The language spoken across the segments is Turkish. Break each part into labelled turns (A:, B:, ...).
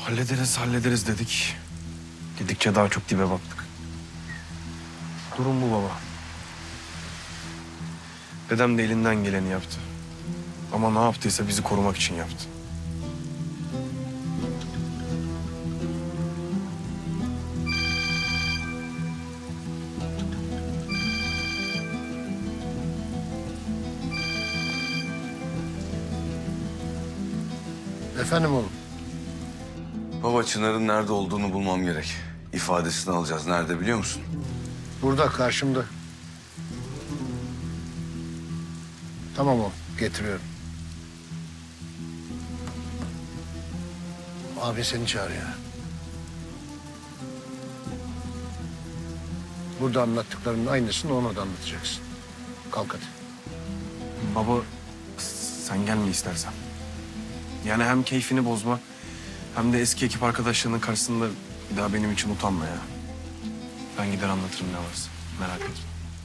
A: Hallederiz dedik. Dedikçe daha çok dibe battık. Durum bu baba. Dedem de elinden geleni yaptı. Ama ne yaptıysa bizi korumak için yaptı.
B: Efendim oğlum.
C: Baba, Çınar'ın nerede olduğunu bulmam gerek. İfadesini alacağız. Nerede biliyor musun?
B: Burada karşımda. Tamam oğlum, getiriyorum. Abi seni çağırıyor. Burada anlattıklarının aynısını ona da anlatacaksın. Kalk hadi.
A: Baba sen gelme istersen. Yani hem keyfini bozma hem de eski ekip arkadaşlarının karşısında bir daha benim için utanma ya. Ben gider anlatırım ne varsa. Merak etme.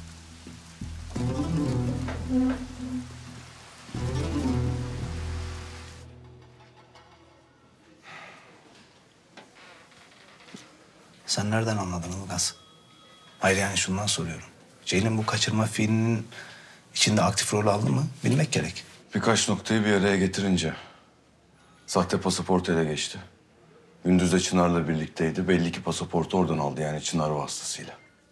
D: Sen nereden anladın Ilgaz? Hayır yani şundan soruyorum. Ceylin bu kaçırma fiilinin içinde aktif rol aldı mı? Bilmek gerek.
C: Birkaç noktayı bir araya getirince sahte pasaport ele geçti. Gündüz de Çınar'la birlikteydi. Belli ki pasaportu oradan aldı, yani Çınar vasıtasıyla.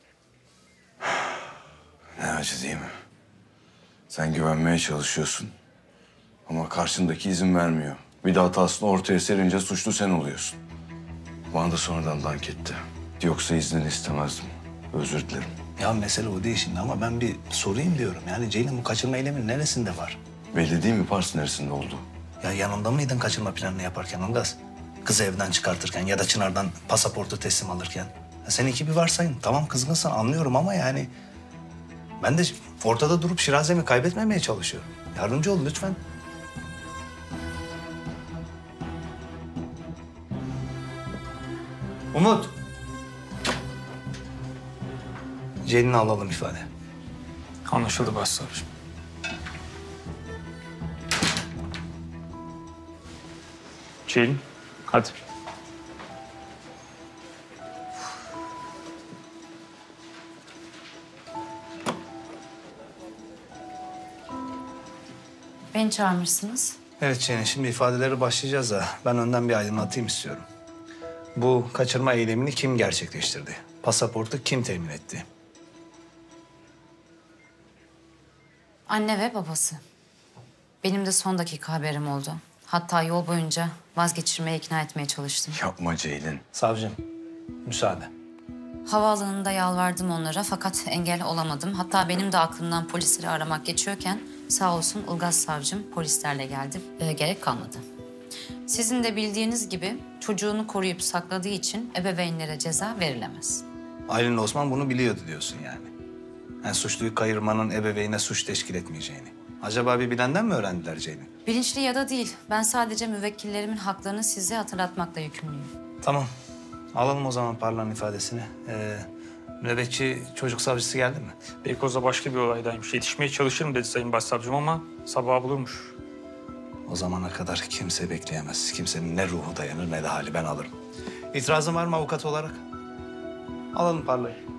C: Ne acı değil mi? Sen güvenmeye çalışıyorsun ama karşındaki izin vermiyor. Bir de hatasını ortaya serince suçlu sen oluyorsun. Bana da sonradan dank etti. Yoksa iznini istemezdim. Özür dilerim.
D: Ya mesele o değil şimdi ama ben bir sorayım diyorum. Yani Ceylin bu kaçırma eyleminin neresinde var?
C: Belli değil mi Pars neresinde oldu?
D: Ya yanında mıydın kaçırma planını yaparken Ilgaz? Kızı evden çıkartırken ya da Çınar'dan pasaportu teslim alırken. Ya seninki bir varsayım. Tamam kızgınsın anlıyorum ama yani... Ben de ortada durup şirazemi kaybetmemeye çalışıyorum. Yardımcı ol lütfen. Umut. Ceylin'i alalım ifade.
E: Anlaşıldı başsavcım. Ceylin, hadi.
F: Beni çağırmışsınız.
D: Evet Ceylin, şimdi ifadeleri başlayacağız da ben önden bir aydınlatayım istiyorum. Bu kaçırma eylemini kim gerçekleştirdi? Pasaportu kim temin etti?
F: Anne ve babası. Benim de son dakika haberim oldu. Hatta yol boyunca vazgeçirmeye ikna etmeye çalıştım.
C: Yapma Ceylin.
D: Savcım, müsaade.
F: Havaalanında yalvardım onlara fakat engel olamadım. Hatta benim de aklımdan polisleri aramak geçiyorken sağ olsun Ilgaz savcım polislerle geldi. Gerek kalmadı. Sizin de bildiğiniz gibi çocuğunu koruyup sakladığı için ebeveynlere ceza verilemez.
D: Aylin Osman bunu biliyordu diyorsun yani. Yani suçluyu kayırmanın ebeveyne suç teşkil etmeyeceğini. Acaba bir bilenden mi öğrendiler Ceylin?
F: Bilinçli ya da değil. Ben sadece müvekkillerimin haklarını size hatırlatmakla yükümlüyüm.
D: Tamam. Alalım o zaman Parla'nın ifadesini. Nöbetçi çocuk savcısı geldi mi?
E: Beykoz'da başka bir olaydaymış. Yetişmeye çalışırım dedi sayın başsavcım ama sabaha bulurmuş.
D: O zamana kadar kimse bekleyemez. Kimsenin ne ruhu dayanır ne de hali, ben alırım. İtirazın var mı avukat olarak? Alalım Parla'yı.